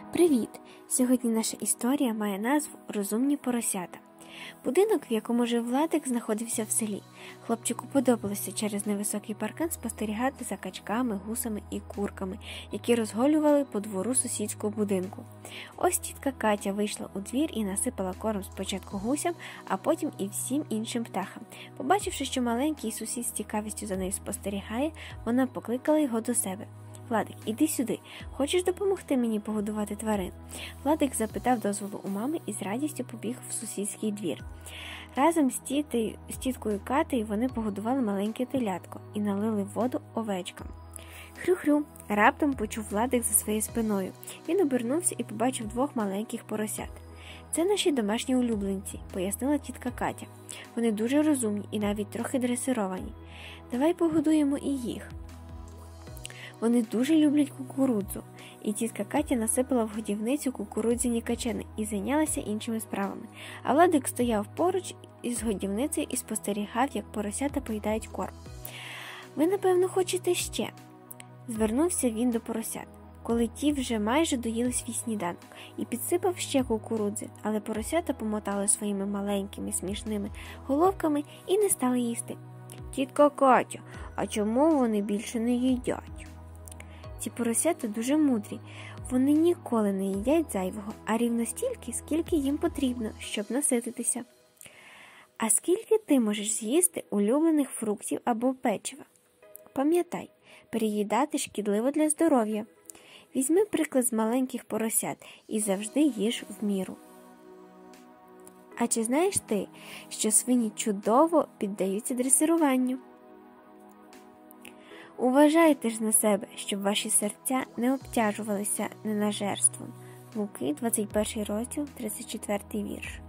Привіт! Сьогодні наша історія має назву «Розумні поросята». Будинок, в якому жив Владик, знаходився в селі. Хлопчику подобалося через невисокий паркан спостерігати за качками, гусами і курками, які розгулювали по двору сусідського будинку. Ось тітка Катя вийшла у двір і насипала корм спочатку гусям, а потім і всім іншим птахам. Побачивши, що маленький сусід з цікавістю за нею спостерігає, вона покликала його до себе. «Владик, іди сюди. Хочеш допомогти мені погодувати тварин?» Владик запитав дозволу у мами і з радістю побіг в сусідський двір. Разом з тіткою Катею вони погодували маленьке телятко і налили воду овечкам. Хрю-хрю, раптом почув Владик за своєю спиною. Він обернувся і побачив двох маленьких поросят. «Це наші домашні улюбленці», – пояснила тітка Катя. «Вони дуже розумні і навіть трохи дресировані. Давай погодуємо і їх». Вони дуже люблять кукурудзу, і тітка Катя насипала в годівницю кукурудзяні качани і зайнялася іншими справами. А Владик стояв поруч із годівницею і спостерігав, як поросята поїдають корм. «Ви, напевно, хочете ще?» – звернувся він до поросят, коли ті вже майже доїли свій сніданок, і підсипав ще кукурудзи, але поросята помотали своїми маленькими смішними головками і не стали їсти. «Тітка Катя, а чому вони більше не їдять?» Ці поросята дуже мудрі. Вони ніколи не їдять зайвого, а рівно стільки, скільки їм потрібно, щоб насититися. А скільки ти можеш з'їсти улюблених фруктів або печива? Пам'ятай, переїдати шкідливо для здоров'я. Візьми приклад з маленьких поросят і завжди їж в міру. А чи знаєш ти, що свині чудово піддаються дресируванню? Уважайте ж на себе, щоб ваші серця не обтяжувалися ненажерством. Луки, 21 розділ, 34 вірш.